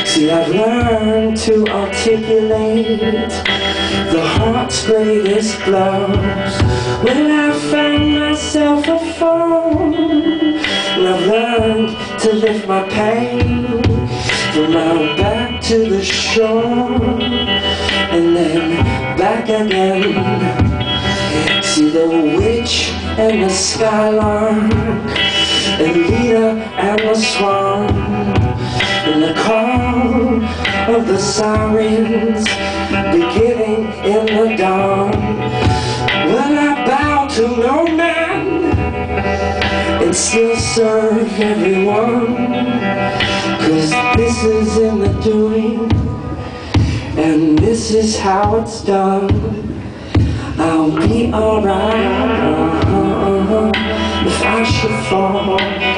See, I've learned to articulate the heart's greatest blows when I find myself a fool. And I've learned to lift my pain from my back to the shore and then back again. See the witch and the skylark, and Lita and the swan, and the call of the sirens beginning in the dawn. Well, I bow to no man and still serve everyone, 'cause this is in the doing, and this is how it's done. I'll be alright if I should fall.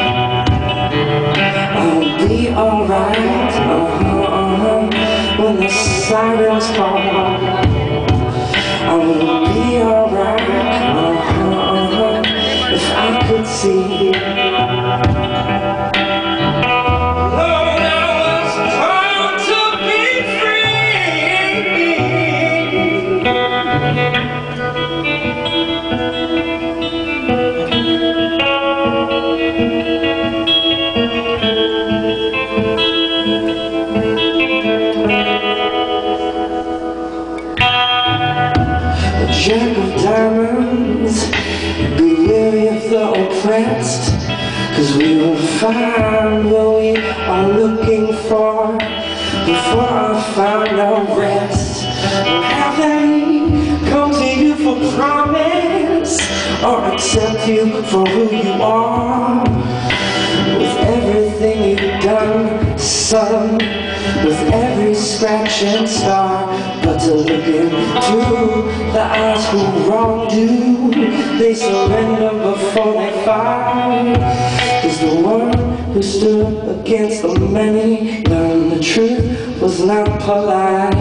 I'll be alright when the sirens call. I will be alright if I could see. Jack of diamonds, be weary of the oppressed, 'cause we will find what we are looking for before our final rest. Have they come to you for promise, or accept you for who you are? With everything you've done, son, with every scratch and scar, but to look into the eyes who wronged you, they surrender before they fight. 'Cause the one who stood against the many learned the truth was not polite.